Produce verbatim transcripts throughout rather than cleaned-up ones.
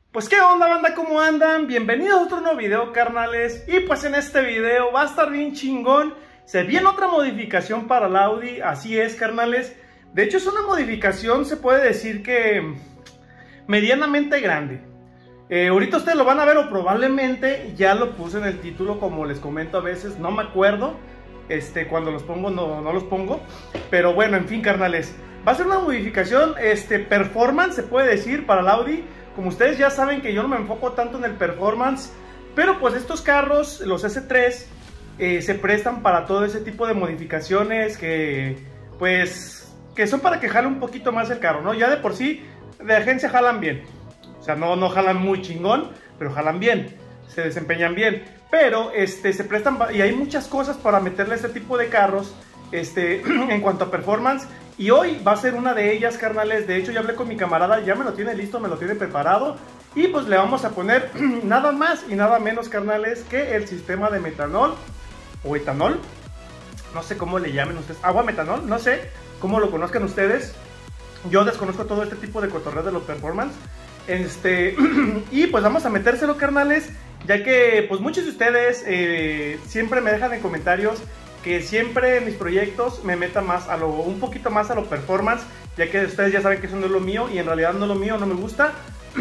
Pues qué onda, banda, ¿cómo andan? Bienvenidos a otro nuevo video, carnales. Y pues en este video va a estar bien chingón. Se viene otra modificación para el Audi, así es, carnales. De hecho es una modificación, se puede decir que medianamente grande. eh, Ahorita ustedes lo van a ver, o probablemente ya lo puse en el título, como les comento a veces, no me acuerdo. Este, cuando los pongo no, no los pongo. Pero bueno, en fin, carnales, va a ser una modificación, este, performance, se puede decir, para el Audi. Como ustedes ya saben que yo no me enfoco tanto en el performance, pero pues estos carros, los ese tres, eh, se prestan para todo ese tipo de modificaciones que, pues, que son para que jale un poquito más el carro, ¿no? Ya de por sí, de agencia jalan bien. O sea, no, no jalan muy chingón, pero jalan bien, se desempeñan bien. Pero, este, se prestan, y hay muchas cosas para meterle a este tipo de carros, este, en cuanto a performance. Y hoy va a ser una de ellas, carnales. De hecho ya hablé con mi camarada, ya me lo tiene listo, me lo tiene preparado. Y pues le vamos a poner nada más y nada menos, carnales, que el sistema de metanol o etanol. No sé cómo le llamen ustedes, agua metanol, no sé cómo lo conozcan ustedes. Yo desconozco todo este tipo de cotorreo de los performance. Este, y pues vamos a metérselo, carnales, ya que pues muchos de ustedes eh, siempre me dejan en comentarios que siempre en mis proyectos me meta más a lo, un poquito más a lo performance, ya que ustedes ya saben que eso no es lo mío, y en realidad no es lo mío, no me gusta.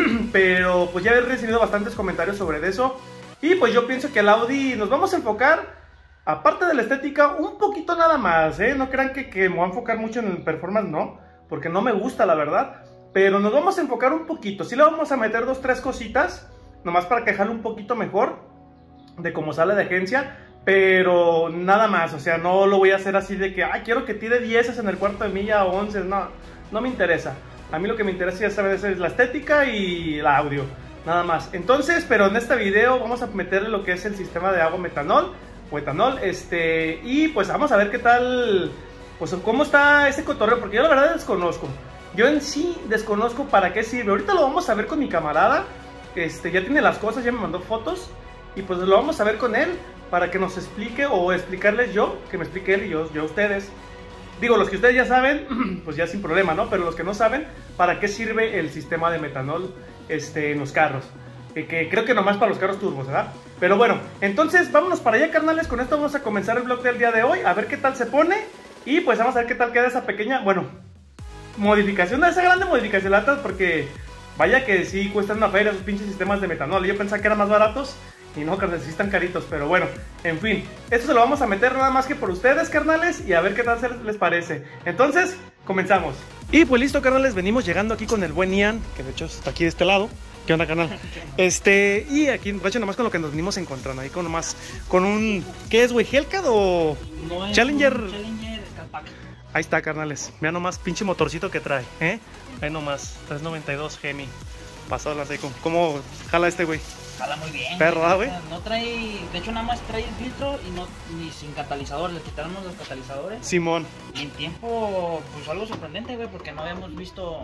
Pero pues ya he recibido bastantes comentarios sobre eso, y pues yo pienso que el Audi nos vamos a enfocar, aparte de la estética, un poquito nada más, ¿eh? No crean que, que me voy a enfocar mucho en el performance, no, porque no me gusta, la verdad. Pero nos vamos a enfocar un poquito, sí le vamos a meter dos, tres cositas, nomás para que jale un poquito mejor de cómo sale de agencia. Pero nada más, o sea, no lo voy a hacer así de que, ay, quiero que tire dieces en el cuarto de milla o once, no, no me interesa. A mí lo que me interesa, ya sabes, es la estética y el audio, nada más. Entonces, pero en este video vamos a meterle lo que es el sistema de agua metanol o etanol, este, y pues vamos a ver qué tal, pues cómo está ese cotorreo, porque yo la verdad desconozco. Yo en sí desconozco para qué sirve. Ahorita lo vamos a ver con mi camarada, este, ya tiene las cosas, ya me mandó fotos, y pues lo vamos a ver con él, para que nos explique, o explicarles yo, que me explique él y yo, yo a ustedes. Digo, los que ustedes ya saben, pues ya sin problema, ¿no? Pero los que no saben, ¿para qué sirve el sistema de metanol este, en los carros? Eh, que creo que nomás para los carros turbos, ¿verdad? Pero bueno, entonces vámonos para allá, carnales. Con esto vamos a comenzar el vlog del día de hoy, a ver qué tal se pone. Y pues vamos a ver qué tal queda esa pequeña, bueno, modificación, de esa grande modificación, latas, porque vaya que sí cuestan una feria esos pinches sistemas de metanol. Yo pensaba que eran más baratos, y no, carnales, sí están caritos, pero bueno, en fin. Esto se lo vamos a meter nada más que por ustedes, carnales, y a ver qué tal se les parece. Entonces, comenzamos. Y pues listo, carnales, venimos llegando aquí con el buen Ian, que de hecho está aquí de este lado. ¿Qué onda, carnal? Este, y aquí, de hecho, nomás con lo que nos venimos encontrando, ahí con nomás, con un, ¿qué es, güey? ¿Hellcat o no es Challenger? Challenger Scarpack. Ahí está, carnales, vean nomás, pinche motorcito que trae, ¿eh? Ahí nomás, tres noventa y dos Gemi. Pasado la seco. ¿Cómo jala este, güey? Jala muy bien. Perro, güey. No trae, de hecho nada más trae el filtro y no ni sin catalizador, le quitaron los catalizadores. Simón. Y en tiempo, pues algo sorprendente, güey, porque no habíamos visto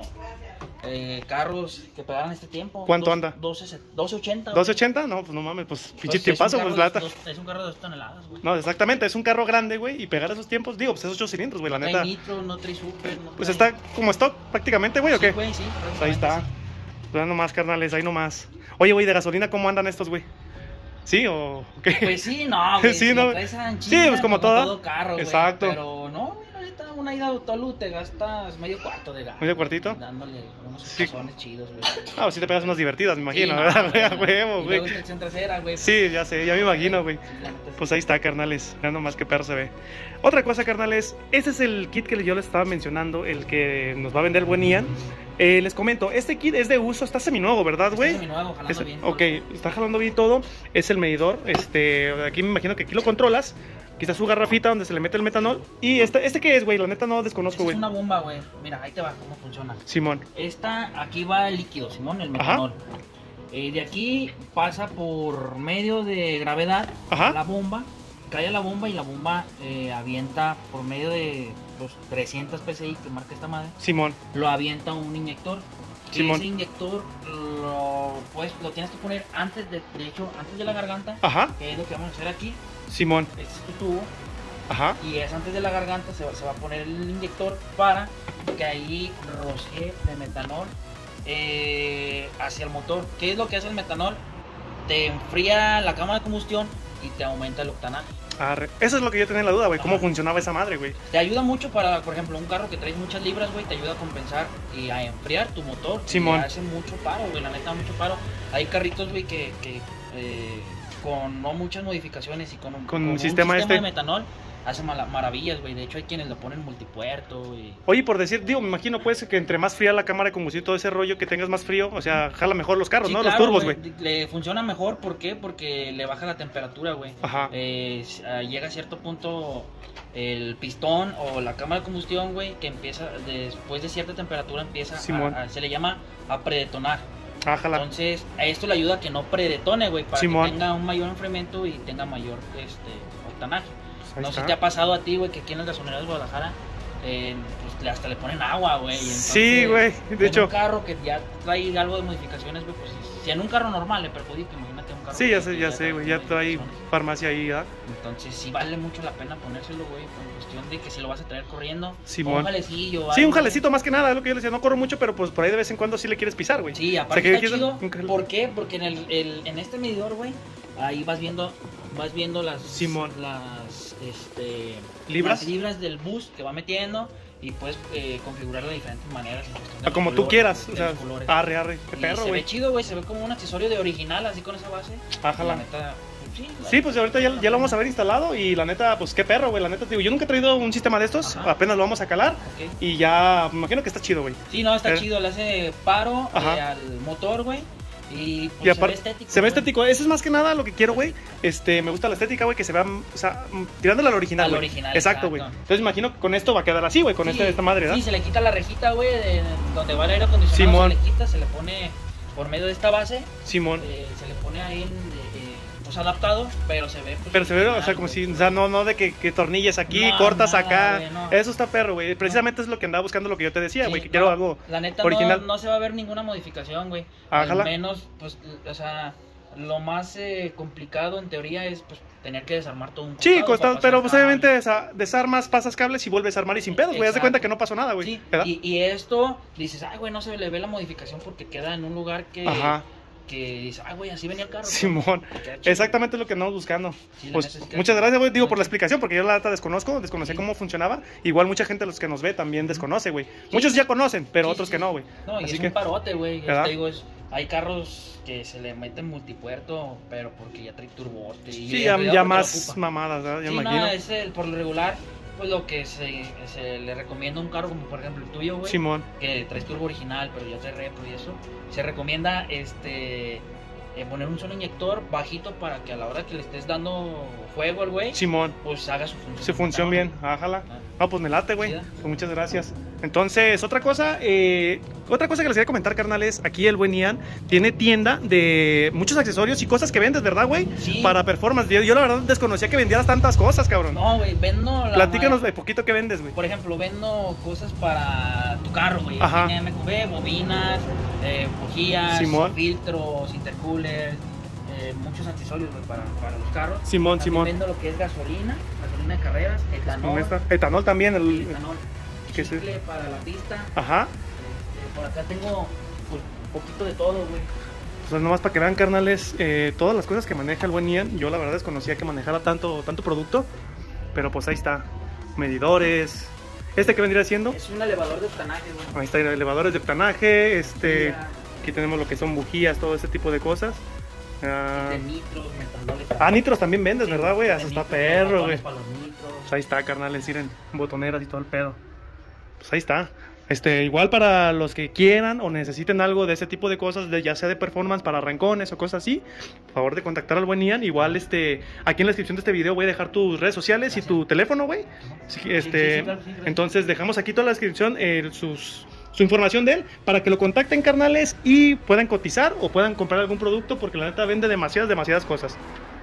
eh, carros que pegaran este tiempo. ¿Cuánto Dos, anda? doce ochenta. ¿doce ochenta? No, pues no mames, pues pinche Pues tiempazo, es un pues carro lata. de dos- Es un carro de dos toneladas, güey. No, exactamente, es un carro grande, güey, y pegar esos tiempos, digo, pues es ocho cilindros, güey, la No trae neta. nitro, no trae super, no Pues trae... está como stock prácticamente, güey, ¿o Sí, qué? güey, sí, Pues ahí está. sí. Pues nomás, carnales, ahí nomás. Oye, güey, de gasolina, ¿cómo andan estos, güey? ¿Sí o qué? Pues sí, no, güey. Sí, si no. lo traes a chinga, Sí, pues como toda. todo carro, güey. Exacto. Pero no, güey, ahorita una ida a Tolu te gastas medio cuarto de gas. ¿Medio cuartito? Dándole unos Sí. cazones chidos, güey. Ah, pues sí te pegas unas divertidas, me imagino, Sí, no, ¿verdad? güey, A no. huevo, Y güey. luego estación trasera, güey. Sí, ya sé, ya me imagino, güey. Sí, la neta sí. Pues ahí está, carnales, vean nomás qué perro se ve. Otra cosa, carnales, ese es el kit que yo les estaba mencionando, el que nos va a vender el buen Ian. Eh, les comento, este kit es de uso, está seminuevo, ¿verdad, güey? Está seminuevo, jalando Es- bien. Ok, está jalando bien todo. Es el medidor, este, aquí me imagino que aquí lo controlas. Aquí está su garrafita donde se le mete el metanol. Y este, ¿este qué es, güey? La neta no desconozco, Esta güey. es una bomba, güey. Mira, ahí te va cómo funciona. Simón. Esta, aquí va el líquido, Simón, el metanol. Eh, de aquí pasa por medio de gravedad Ajá. la bomba, cae a la bomba y la bomba eh, avienta por medio de los trescientos P S I que marca esta madre, Simón. lo avienta un inyector. Simón. Ese inyector lo, pues, lo tienes que poner antes de, de hecho, antes de la garganta, Ajá. que es lo que vamos a hacer aquí. Simón. Este es tu tubo Ajá. y es antes de la garganta, se va, se va a poner el inyector para que ahí rocee de metanol eh, hacia el motor. ¿Qué es lo que hace el metanol? Te enfría la cámara de combustión y te aumenta el octanaje. Arre. Eso es lo que yo tenía en la duda, güey. ¿Cómo funcionaba esa madre, güey? Te ayuda mucho para, por ejemplo, un carro que traes muchas libras, güey, te ayuda a compensar y a enfriar tu motor. Simón. Y hace mucho paro, güey, la neta, mucho paro. Hay carritos, güey, que, que eh, con no muchas modificaciones y con un, con con un sistema, sistema este de metanol hace maravillas, güey. De hecho, hay quienes lo ponen multipuerto. Y... Oye, por decir, digo, me imagino pues que entre más fría la cámara de combustión, todo ese rollo que tengas más frío, o sea, jala mejor los carros, sí, ¿no? Claro, los turbos, güey. Le funciona mejor, ¿por qué? Porque le baja la temperatura, güey. Ajá. Eh, llega a cierto punto el pistón o la cámara de combustión, güey, que empieza, después de cierta temperatura, empieza a, a, se le llama a predetonar. Ájala. Entonces, a esto le ayuda a que no predetone, güey, para Simón. que tenga un mayor enfriamiento y tenga mayor este, octanaje. Ahí no está. sé si te ha pasado a ti, güey, que aquí en las gasolineras de Guadalajara eh, pues, hasta le ponen agua, güey. Sí, güey, de en hecho. un carro que ya trae algo de modificaciones, güey, pues si en un carro normal le perjudica, imagínate un carro. Sí, ya sé, ya sé, güey, ya trae farmacia ahí, ¿verdad? Entonces sí vale mucho la pena ponérselo, güey, con cuestión de que si lo vas a traer corriendo, Simón. un jalecillo. Sí, algo, un jalecito más que nada, es lo que yo le decía, no corro mucho, pero pues por ahí de vez en cuando sí le quieres pisar, güey. Sí, aparte o sea, que está chido, un... ¿por qué? Porque en, el, el, en este medidor, güey, ahí vas viendo, vas viendo las, Simón. las, este, ¿Libras? las libras del bus que va metiendo y puedes eh, configurarlo de diferentes maneras. Ah, como tú colores, quieras, o de sea, los colores. arre, arre, qué Y perro, se güey. ve chido, güey, se ve como un accesorio de original, así con esa base. Ájala. La neta, sí, Sí, pues ahorita ya, ya lo vamos a ver instalado y la neta, pues qué perro, güey, la neta, digo, yo nunca he traído un sistema de estos, Ajá. apenas lo vamos a calar Okay. y ya, me imagino que está chido, güey. Sí, no, está Eh. chido, le hace paro Ajá. eh, al motor, güey. Y, pues, Y aparte, se ve estético. se ve güey. estético, eso es más que nada lo que quiero, güey. Este, me gusta la estética, güey, que se vea, o sea, tirándole al original, Al güey. original, Exacto, güey. exacto. Entonces imagino que con esto va a quedar así, güey, con Sí, este, esta madre, ¿verdad? Sí, se le quita la rejita, güey, de donde va el aire acondicionado. Simón. Se le quita, se le pone por medio de esta base. Simón. Eh, se le pone ahí en, eh, pues adaptado, pero se ve. Pues, Pero se ve, o original, sea, como güey. si, o sea, no, no de que, que tornilles aquí, No, cortas nada, acá. güey, no. Eso está perro, güey. Precisamente es lo que andaba buscando, lo que yo te decía, Sí, güey, que no, quiero algo La neta, original. No, no se va a ver ninguna modificación, güey. Ájala. Al menos, pues, o sea, lo más eh, complicado en teoría es, pues, tener que desarmar todo un Sí, costado costado, para pero pasar pues obviamente cables. desa- desarmas, pasas cables y vuelves a armar y sin pedos, güey. Haz de Exacto. cuenta que no pasó nada, güey. Sí, ¿verdad? y, y esto, dices, ay, güey, no se le ve la modificación porque queda en un lugar que, Ajá. que dices, ay, güey, así venía el carro. Simón, Te queda chido. exactamente es lo que andamos buscando. Sí, la Pues neta sí queda muchas chido. gracias, güey, digo, por la Sí. explicación, porque yo la neta desconozco, desconocía Sí. cómo funcionaba. Igual mucha gente los que nos ve también desconoce, güey. Muchos ya conocen, pero Sí, otros sí. que no, güey. No, y Así es que, un parote, güey. ¿verdad? Te digo, es, hay carros que se le meten multipuerto, pero porque ya trae turbote. Y sí, en ya, realidad ya porque más lo ocupa. mamadas, ¿verdad? Ya Sí, me no, imagino. es el, por lo regular, pues lo que se, se le recomienda a un carro como por ejemplo el tuyo, güey. Simón, Que traes turbo original, pero ya trae repro y eso. Se recomienda este eh, poner un solo inyector bajito para que a la hora que le estés dando fuego al güey, Simón. pues haga su función. Se funciona bien, ájala. Ah. No, pues me late, güey. Sí, ¿eh? Pues muchas gracias. Entonces, otra cosa, eh, otra cosa que les quería comentar, carnales, aquí el buen Ian tiene tienda de muchos accesorios y cosas que vendes, ¿verdad, güey? Sí. Para performance. Yo, yo la verdad desconocía que vendieras tantas cosas, cabrón. No, güey, vendo la Platícanos madre- de poquito que vendes, güey. Por ejemplo, vendo cosas para tu carro, güey. Ajá. Tiene M Q B, bobinas, eh, bujías, Simón. filtros, intercoolers, eh, muchos accesorios, güey, para, para los carros. Simón, También Simón. vendo lo que es gasolina, gasolina de carreras, etanol, Con esta- Etanol también, el... etanol, ¿Qué sé? chicle para la pista. Ajá. Este, por acá tengo pues, un poquito de todo, güey. Pues nomás para que vean, carnales, eh, todas las cosas que maneja el buen Ian. Yo la verdad desconocía que manejara tanto, tanto producto. Pero pues ahí está. Medidores. ¿Este que vendría siendo? Es un elevador de octanaje, güey. Ahí está, elevadores de octanaje. Este, Ya, aquí tenemos lo que son bujías, todo ese tipo de cosas. Ah, de nitros, metanoles. ah, nitros también vendes, Sí, ¿verdad, güey? de Eso está nitros, perro, güey. botones para los nitros. Pues ahí está, carnales, miren, botoneras y todo el pedo. Pues ahí está. Este, igual para los que quieran o necesiten algo de ese tipo de cosas, de, ya sea de performance para arrancones o cosas así, por favor de contactar al buen Ian. Igual, este, aquí en la descripción de este video voy a dejar tus redes sociales y tu teléfono, güey. Sí, Sí, Este, sí, sí, claro, sí, gracias. entonces dejamos aquí toda la descripción, eh, sus, su información de él, para que lo contacten, carnales, y puedan cotizar o puedan comprar algún producto, porque la neta vende demasiadas, demasiadas cosas.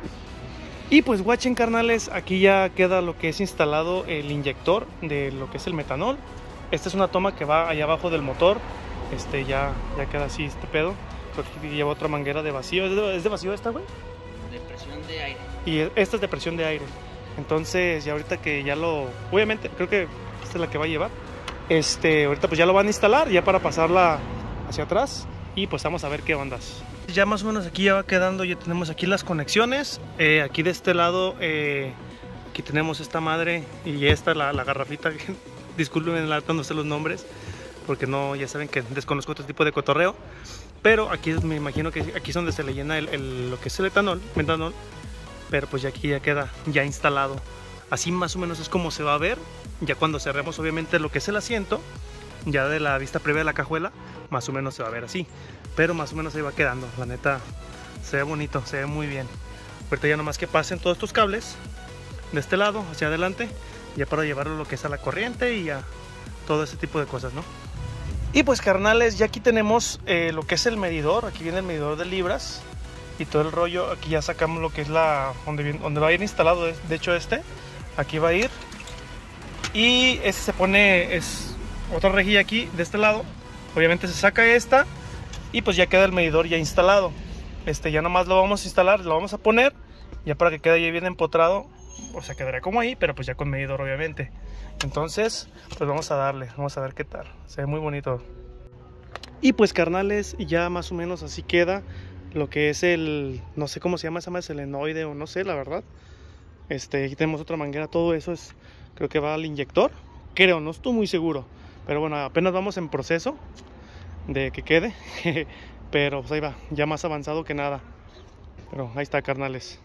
Y pues watchen, carnales, aquí ya queda lo que es instalado el inyector de lo que es el metanol. Esta es una toma que va allá abajo del motor. Este ya, ya queda así este pedo. Creo que lleva otra manguera de vacío. ¿Es de, es de vacío esta, güey? De presión de aire. Y esta es de presión de aire. Entonces ya ahorita que ya lo... Obviamente creo que esta es la que va a llevar. Este, ahorita pues ya lo van a instalar ya para pasarla hacia atrás y pues vamos a ver qué ondas. Ya más o menos aquí ya va quedando, ya tenemos aquí las conexiones. Eh, aquí de este lado, eh, aquí tenemos esta madre y esta, la, la garrafita. Disculpen dándose los nombres, porque no, ya saben que desconozco este tipo de cotorreo. Pero aquí me imagino que aquí es donde se le llena el, el, lo que es el etanol, metanol. Pero pues ya aquí ya queda ya instalado. Así más o menos es como se va a ver. Ya cuando cerremos obviamente lo que es el asiento, ya de la vista previa de la cajuela, más o menos se va a ver así. Pero más o menos ahí va quedando. La neta se ve bonito, se ve muy bien. Ahorita ya nomás que pasen todos estos cables de este lado hacia adelante, ya para llevarlo lo que es a la corriente y a todo ese tipo de cosas, ¿no? Y pues carnales, ya aquí tenemos eh, lo que es el medidor. Aquí viene el medidor de libras y todo el rollo. Aquí ya sacamos lo que es la donde, viene, donde va a ir instalado. De hecho este aquí va a ir, y este se pone, es otra rejilla aquí de este lado. Obviamente se saca esta y pues ya queda el medidor ya instalado. Este ya nomás lo vamos a instalar, lo vamos a poner ya para que quede ya bien empotrado. O sea, quedará como ahí, pero pues ya con medidor obviamente. Entonces pues vamos a darle, vamos a ver qué tal. Se ve muy bonito. Y pues carnales, ya más o menos así queda lo que es el, no sé cómo se llama, se llama selenoide o no sé, la verdad. Este, aquí tenemos otra manguera, todo eso es, creo que va al inyector. Creo, no estoy muy seguro. Pero bueno, apenas vamos en proceso de que quede. Pero pues ahí va, ya más avanzado que nada. Pero ahí está, carnales.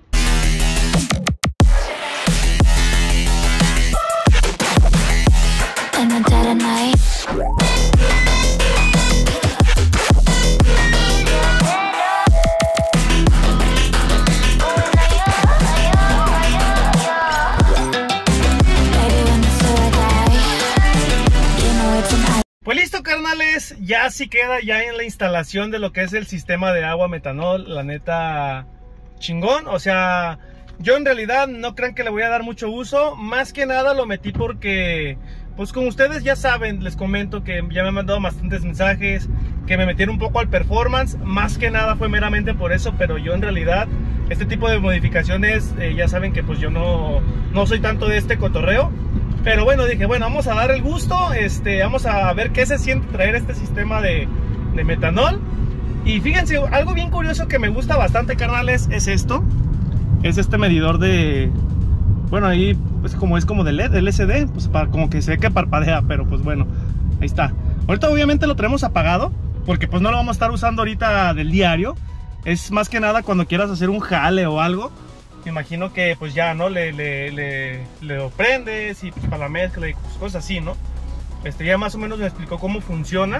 Pues listo, carnales, ya sí queda ya en la instalación de lo que es el sistema de agua metanol. La neta, chingón. O sea, yo en realidad no crean que le voy a dar mucho uso. Más que nada lo metí porque, pues como ustedes ya saben, les comento que ya me han mandado bastantes mensajes, que me metieron un poco al performance. Más que nada fue meramente por eso, pero yo en realidad este tipo de modificaciones, eh, ya saben que pues yo no, no soy tanto de este cotorreo. Pero bueno, dije, bueno, vamos a dar el gusto, este, vamos a ver qué se siente traer este sistema de, de metanol. Y fíjense, algo bien curioso que me gusta bastante, carnales, es esto. Es este medidor de, bueno, ahí pues como es como de L E D, L C D, pues para, como que se ve que parpadea, pero pues bueno, ahí está. Ahorita obviamente lo tenemos apagado, porque pues no lo vamos a estar usando ahorita del diario. Es más que nada cuando quieras hacer un jale o algo. Me imagino que pues ya, ¿no? Le, le, le, le lo prendes y pues para la mezcla y pues, cosas así, ¿no? Este ya más o menos me explicó cómo funciona.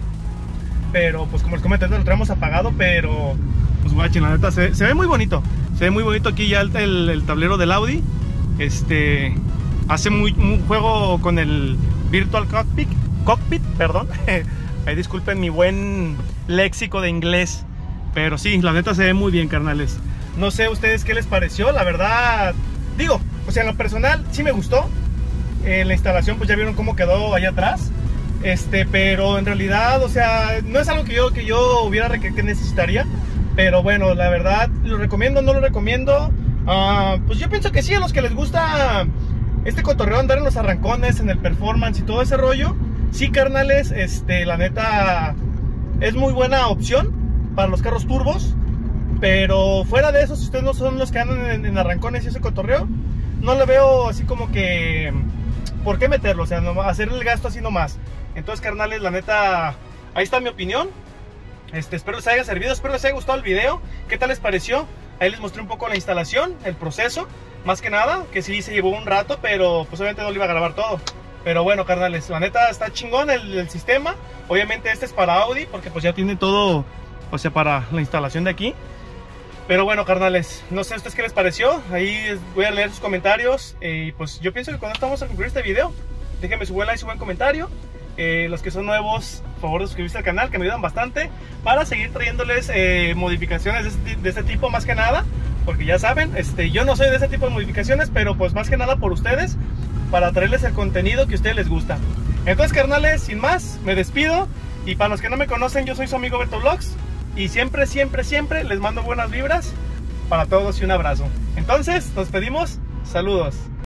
Pero pues como les comenté, lo traemos apagado, pero pues guachen, la neta se, se ve muy bonito. Se ve muy bonito aquí ya el, el, el tablero del Audi. Este hace muy, un juego con el Virtual Cockpit, cockpit perdón. Ahí disculpen mi buen léxico de inglés. Pero sí, la neta se ve muy bien, carnales. No sé ustedes qué les pareció, la verdad, digo, o sea, en lo personal sí me gustó. En la instalación pues ya vieron cómo quedó allá atrás. Este, pero en realidad, o sea, no es algo que yo, que yo hubiera que necesitaría. Pero bueno, la verdad, ¿lo recomiendo o no lo recomiendo? Uh, pues yo pienso que sí, a los que les gusta este cotorreo, andar en los arrancones, en el performance y todo ese rollo. Sí, carnales, este, la neta, es muy buena opción para los carros turbos. Pero fuera de eso, si ustedes no son los que andan en, en arrancones y ese cotorreo, no le veo así como que ¿por qué meterlo? O sea, no, hacer el gasto así nomás. Entonces, carnales, la neta, ahí está mi opinión. Este, espero les haya servido, espero les haya gustado el video. ¿Qué tal les pareció? Ahí les mostré un poco la instalación, el proceso. Más que nada, que sí se llevó un rato, pero pues obviamente no lo iba a grabar todo. Pero bueno, carnales, la neta está chingón el, el sistema. Obviamente este es para Audi, porque pues ya tiene todo, o sea, para la instalación de aquí. Pero bueno, carnales, no sé a ustedes qué les pareció. Ahí voy a leer sus comentarios. Y eh, pues yo pienso que cuando estamos a concluir este video, déjenme su buen like, su buen comentario. Eh, los que son nuevos, por favor de suscribirse al canal, que me ayudan bastante para seguir trayéndoles eh, modificaciones de este, de este tipo, más que nada. Porque ya saben, este, yo no soy de ese tipo de modificaciones, pero pues más que nada por ustedes, para traerles el contenido que a ustedes les gusta. Entonces, carnales, sin más, me despido. Y para los que no me conocen, yo soy su amigo Beto Vlogs. Y siempre, siempre, siempre les mando buenas vibras para todos y un abrazo. Entonces, nos pedimos, saludos.